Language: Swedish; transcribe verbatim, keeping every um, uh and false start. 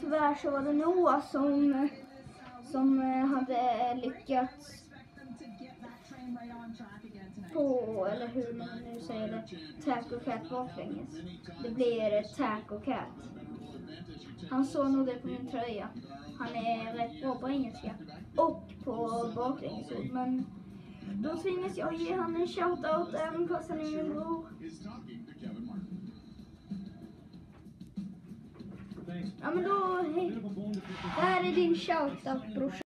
tyvärr så var det Noah som, som hade lyckats på, eller hur man nu säger det, Taco Cat baklänges. Det blir Taco Cat. Han såg nog det på min tröja. Han är rätt bra på engelska och på baklängesord, men då tvingas jag ge han en shoutout även fast han är min bror. Ja, men då, hej. Det här är din shoutout, brorsan.